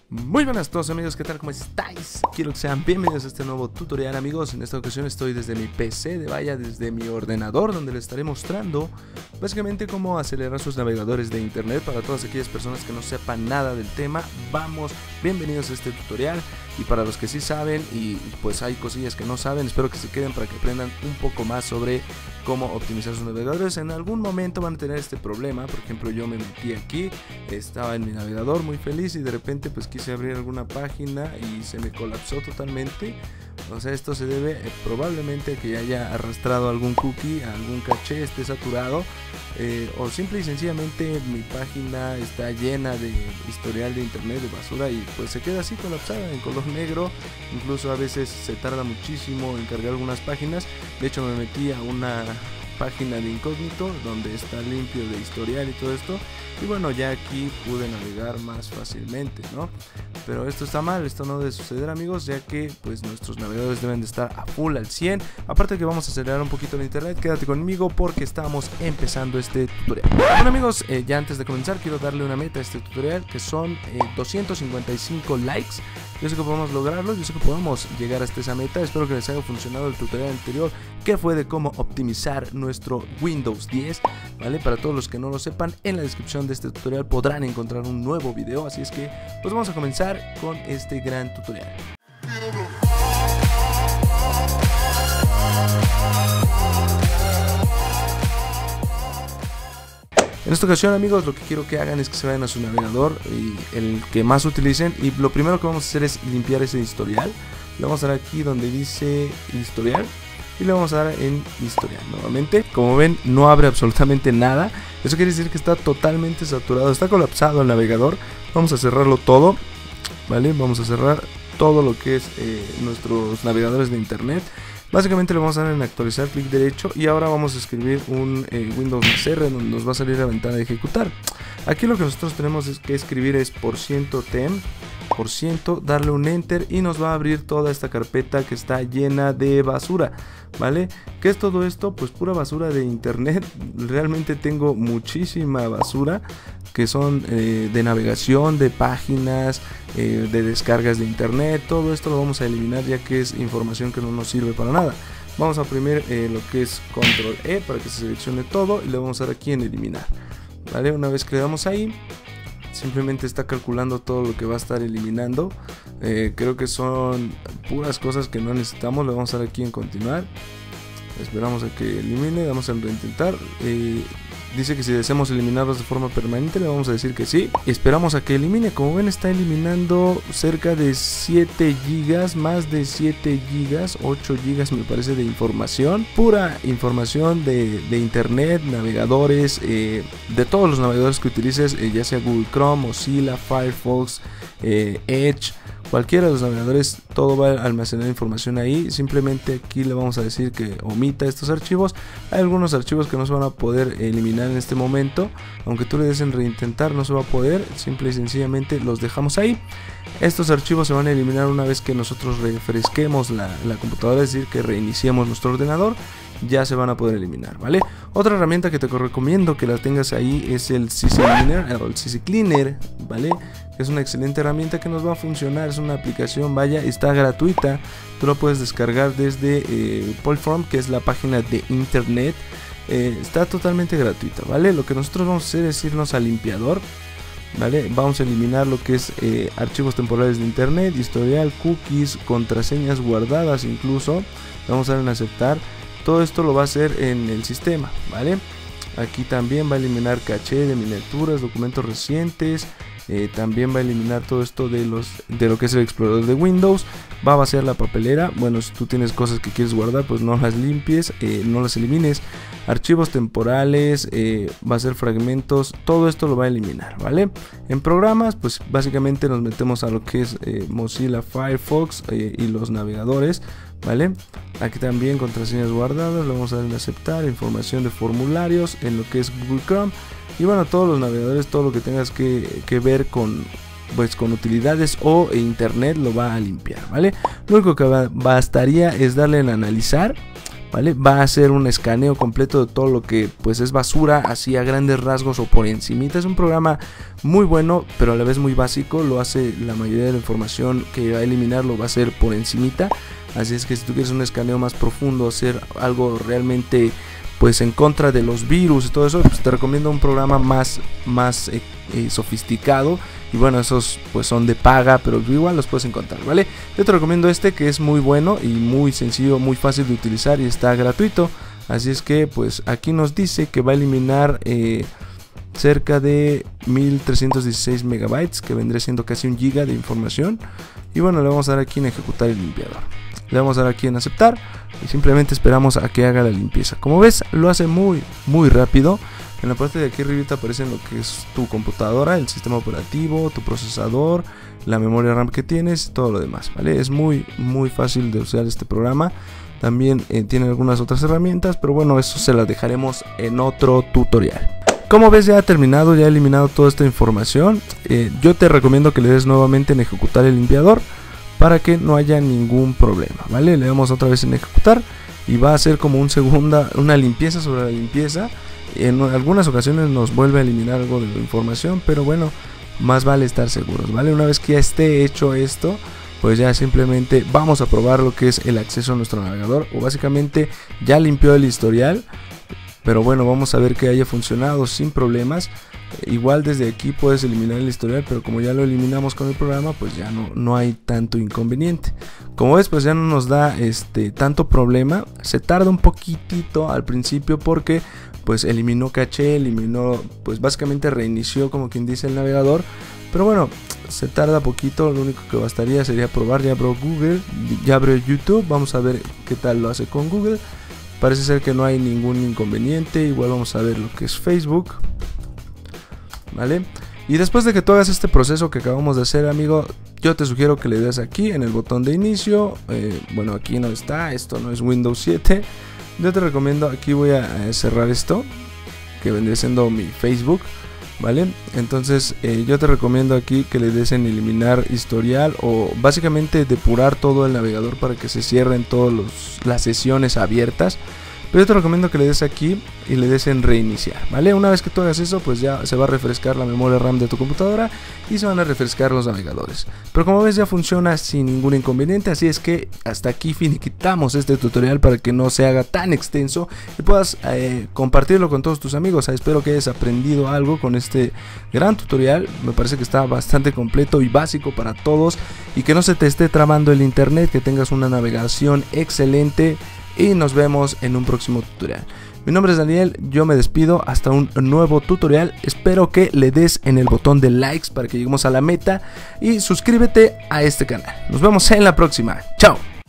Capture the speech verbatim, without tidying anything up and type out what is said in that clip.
Muy buenas a todos amigos, ¿qué tal? ¿Cómo estáis? Quiero que sean bienvenidos a este nuevo tutorial amigos. En esta ocasión estoy desde mi P C, de vaya desde mi ordenador, donde les estaré mostrando básicamente cómo acelerar sus navegadores de internet para todas aquellas personas que no sepan nada del tema. Vamos, bienvenidos a este tutorial. Y para los que sí saben y pues hay cosillas que no saben, espero que se queden para que aprendan un poco más sobre cómo optimizar sus navegadores. En algún momento van a tener este problema. Por ejemplo, yo me metí aquí, estaba en mi navegador muy feliz y de repente pues quise abrir alguna página y se me colapsó totalmente. O sea, esto se debe eh, probablemente a que haya arrastrado algún cookie, algún caché, esté saturado, eh, o simple y sencillamente mi página está llena de historial de internet de basura y pues se queda así colapsada en color negro. Incluso a veces se tarda muchísimo en cargar algunas páginas. De hecho me metí a una página de incógnito donde está limpio de historial y todo esto, y bueno, ya aquí pude navegar más fácilmente, ¿no? Pero esto está mal, esto no debe suceder amigos, ya que pues nuestros navegadores deben de estar a full al cien. Aparte que vamos a acelerar un poquito el internet, quédate conmigo porque estamos empezando este tutorial. Bueno amigos, eh, ya antes de comenzar quiero darle una meta a este tutorial, que son eh, doscientos cincuenta y cinco likes. Yo sé que podemos lograrlo, yo sé que podemos llegar hasta esa meta. Espero que les haya funcionado el tutorial anterior, que fue de cómo optimizar nuestro Windows diez, ¿vale? Para todos los que no lo sepan, en la descripción de este tutorial podrán encontrar un nuevo video, así es que pues vamos a comenzar con este gran tutorial. En esta ocasión amigos, lo que quiero que hagan es que se vayan a su navegador y el que más utilicen, y lo primero que vamos a hacer es limpiar ese historial. Le vamos a dar aquí donde dice historial y le vamos a dar en historial nuevamente. Como ven, no abre absolutamente nada. Eso quiere decir que está totalmente saturado, está colapsado el navegador. Vamos a cerrarlo todo, ¿vale? Vamos a cerrar todo lo que es eh, nuestros navegadores de internet. Básicamente le vamos a dar en actualizar, clic derecho, y ahora vamos a escribir un eh, Windows R donde nos va a salir la ventana de ejecutar. Aquí lo que nosotros tenemos es que escribir es por ciento tem, por ciento, darle un enter y nos va a abrir toda esta carpeta que está llena de basura, ¿vale? ¿Qué es todo esto? Pues pura basura de internet. Realmente tengo muchísima basura que son eh, de navegación, de páginas, eh, de descargas de internet. Todo esto lo vamos a eliminar ya que es información que no nos sirve para nada. Vamos a oprimir eh, lo que es control E para que se seleccione todo y le vamos a dar aquí en eliminar, ¿vale? Una vez que le damos ahí, simplemente está calculando todo lo que va a estar eliminando. eh, Creo que son puras cosas que no necesitamos. Le vamos a dar aquí en continuar. Esperamos a que elimine, damos en reintentar. eh, Dice que si deseamos eliminarlos de forma permanente, le vamos a decir que sí. Y esperamos a que elimine. Como ven, está eliminando cerca de siete gigas, más de siete gigas, ocho gigas me parece de información. Pura información de, de internet, navegadores, eh, de todos los navegadores que utilices, eh, ya sea Google Chrome, Mozilla, Firefox, eh, Edge. Cualquiera de los navegadores, todo va a almacenar información ahí. Simplemente aquí le vamos a decir que omita estos archivos. Hay algunos archivos que no se van a poder eliminar en este momento. Aunque tú le des en reintentar, no se va a poder. Simple y sencillamente los dejamos ahí. Estos archivos se van a eliminar una vez que nosotros refresquemos la, la computadora, es decir, que reiniciemos nuestro ordenador. Ya se van a poder eliminar, ¿vale? Otra herramienta que te recomiendo que la tengas ahí es el C C Cleaner, o el C C Cleaner, ¿vale? Es una excelente herramienta que nos va a funcionar. Es una aplicación, vaya, está gratuita. Tú la puedes descargar desde eh, Polform, que es la página de internet. eh, Está totalmente gratuita, ¿vale? Lo que nosotros vamos a hacer es irnos al limpiador, ¿vale? Vamos a eliminar lo que es eh, archivos temporales de internet, historial, cookies, contraseñas guardadas incluso. Vamos a dar en aceptar. Todo esto lo va a hacer en el sistema, ¿vale? Aquí también va a eliminar caché de miniaturas, documentos recientes. Eh, también va a eliminar todo esto de los de lo que es el explorador de Windows. Va a vaciar la papelera. Bueno, si tú tienes cosas que quieres guardar, pues no las limpies, eh, no las elimines. Archivos temporales, eh, va a ser fragmentos. Todo esto lo va a eliminar, ¿vale? En programas, pues básicamente nos metemos a lo que es eh, Mozilla, Firefox eh, y los navegadores, ¿vale? Aquí también contraseñas guardadas, le vamos a dar en aceptar. Información de formularios en lo que es Google Chrome. Y bueno, todos los navegadores, todo lo que tengas que, que ver con, pues, con utilidades o internet lo va a limpiar, ¿vale? Lo único que va, bastaría es darle en analizar ¿vale? Va a hacer un escaneo completo de todo lo que pues es basura, así a grandes rasgos o por encimita. Es un programa muy bueno, pero a la vez muy básico. Lo hace la mayoría de la información que va a eliminar, lo va a hacer por encimita. Así es que si tú quieres un escaneo más profundo, hacer algo realmente pues en contra de los virus y todo eso, pues te recomiendo un programa más, más eh, eh, sofisticado. Y bueno, esos pues son de paga, pero igual los puedes encontrar, ¿vale? Yo te recomiendo este, que es muy bueno y muy sencillo, muy fácil de utilizar y está gratuito. Así es que pues aquí nos dice que va a eliminar eh, cerca de mil trescientos dieciséis megabytes, que vendría siendo casi un giga de información. Y bueno, le vamos a dar aquí en ejecutar el limpiador. Le vamos a dar aquí en aceptar y simplemente esperamos a que haga la limpieza. Como ves, lo hace muy muy rápido. En la parte de aquí arriba aparece lo que es tu computadora, el sistema operativo, tu procesador, la memoria RAM que tienes, todo lo demás, ¿vale? Es muy muy fácil de usar este programa. También eh, tiene algunas otras herramientas, pero bueno, eso se las dejaremos en otro tutorial. Como ves, ya ha terminado, ya ha eliminado toda esta información. Eh, yo te recomiendo que le des nuevamente en ejecutar el limpiador para que no haya ningún problema, ¿vale? Le damos otra vez en ejecutar y va a hacer como un segunda, una limpieza sobre la limpieza. En algunas ocasiones nos vuelve a eliminar algo de la información, pero bueno, más vale estar seguros, ¿vale? Una vez que ya esté hecho esto, pues ya simplemente vamos a probar lo que es el acceso a nuestro navegador, o básicamente ya limpió el historial. Pero bueno, vamos a ver que haya funcionado sin problemas. Igual desde aquí puedes eliminar el historial, pero como ya lo eliminamos con el programa, pues ya no, no hay tanto inconveniente. Como ves, pues ya no nos da este tanto problema. Se tarda un poquitito al principio porque pues eliminó caché, eliminó, pues básicamente reinició, como quien dice, el navegador. Pero bueno, se tarda poquito. Lo único que bastaría sería probar. Ya abrió Google, ya abrió YouTube. Vamos a ver qué tal lo hace con Google. Parece ser que no hay ningún inconveniente. Igual vamos a ver lo que es Facebook, ¿vale? Y después de que tú hagas este proceso que acabamos de hacer, amigo, yo te sugiero que le des aquí en el botón de inicio. eh, Bueno, aquí no está, esto no es Windows siete. Yo te recomiendo, aquí voy a cerrar esto, que vendría siendo mi Facebook, ¿vale? Entonces eh, yo te recomiendo aquí que le des en eliminar historial, o básicamente depurar todo el navegador para que se cierren todas las sesiones abiertas. Pero yo te recomiendo que le des aquí y le des en reiniciar, ¿vale? Una vez que tú hagas eso, pues ya se va a refrescar la memoria RAM de tu computadora y se van a refrescar los navegadores. Pero como ves, ya funciona sin ningún inconveniente. Así es que hasta aquí finiquitamos este tutorial para que no se haga tan extenso y puedas eh, compartirlo con todos tus amigos. Espero que hayas aprendido algo con este gran tutorial. Me parece que está bastante completo y básico para todos, y que no se te esté trabando el internet, que tengas una navegación excelente. Y nos vemos en un próximo tutorial. Mi nombre es Daniel, yo me despido hasta un nuevo tutorial. Espero que le des en el botón de likes para que lleguemos a la meta y suscríbete a este canal. Nos vemos en la próxima. Chao.